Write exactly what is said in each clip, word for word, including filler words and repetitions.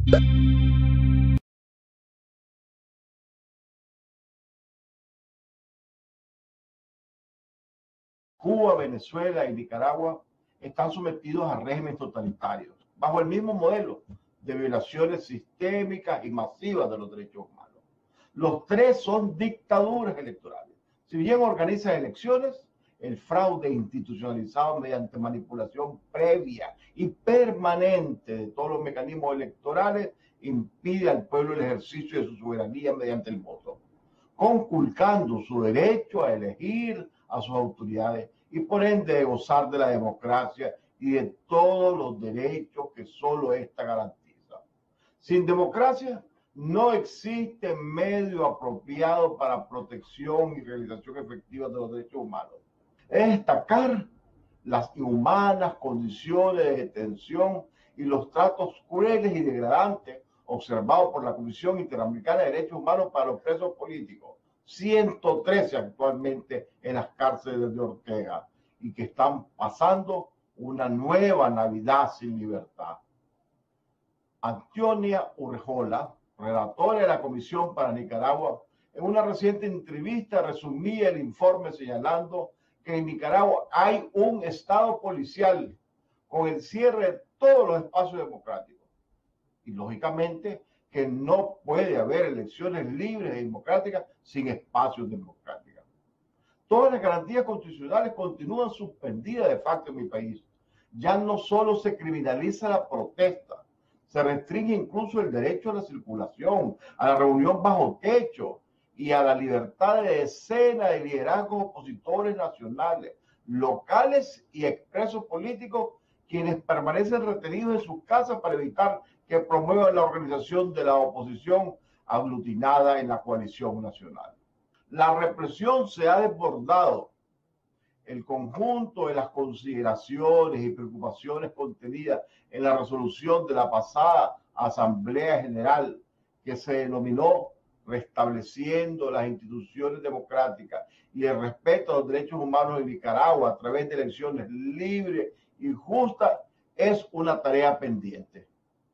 Cuba, Venezuela y Nicaragua están sometidos a regímenes totalitarios, bajo el mismo modelo de violaciones sistémicas y masivas de los derechos humanos. Los tres son dictaduras electorales. Si bien organizan elecciones, el fraude institucionalizado mediante manipulación previa y permanente de todos los mecanismos electorales impide al pueblo el ejercicio de su soberanía mediante el voto, conculcando su derecho a elegir a sus autoridades y por ende de gozar de la democracia y de todos los derechos que solo ésta garantiza. Sin democracia no existe medio apropiado para protección y realización efectiva de los derechos humanos. Es destacar las inhumanas condiciones de detención y los tratos crueles y degradantes observados por la Comisión Interamericana de Derechos Humanos para los presos políticos, ciento trece actualmente en las cárceles de Ortega, y que están pasando una nueva Navidad sin libertad. Antonia Urrejola, relatora de la Comisión para Nicaragua, en una reciente entrevista resumía el informe señalando que en Nicaragua hay un Estado policial con el cierre de todos los espacios democráticos. Y lógicamente que no puede haber elecciones libres y democráticas sin espacios democráticos. Todas las garantías constitucionales continúan suspendidas de facto en mi país. Ya no solo se criminaliza la protesta, se restringe incluso el derecho a la circulación, a la reunión bajo techo y a la libertad de decenas de liderazgos opositores nacionales, locales y expresos políticos, quienes permanecen retenidos en sus casas para evitar que promuevan la organización de la oposición aglutinada en la coalición nacional. La represión se ha desbordado. El conjunto de las consideraciones y preocupaciones contenidas en la resolución de la pasada Asamblea General, que se denominó Restableciendo las instituciones democráticas y el respeto a los derechos humanos en Nicaragua a través de elecciones libres y justas, es una tarea pendiente.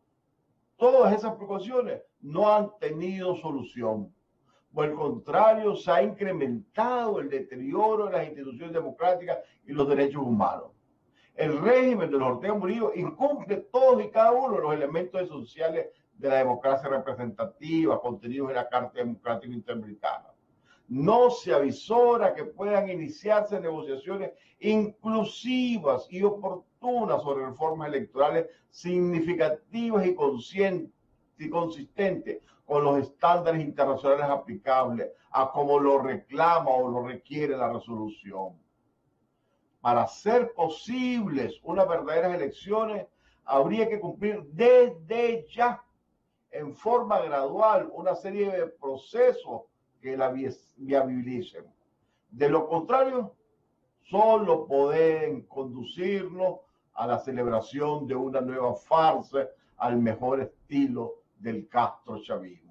Todas esas preocupaciones no han tenido solución. Por el contrario, se ha incrementado el deterioro de las instituciones democráticas y los derechos humanos. El régimen de los Ortega Murillo incumple todos y cada uno de los elementos esenciales de la democracia representativa contenidos en la Carta Democrática Interamericana. No se avisora que puedan iniciarse negociaciones inclusivas y oportunas sobre reformas electorales significativas y conscientes y consistentes con los estándares internacionales aplicables a como lo reclama o lo requiere la resolución. Para hacer posibles unas verdaderas elecciones, habría que cumplir desde ya, en forma gradual, una serie de procesos que la viabilicen. De lo contrario, solo pueden conducirnos a la celebración de una nueva farsa al mejor estilo del castrochavismo.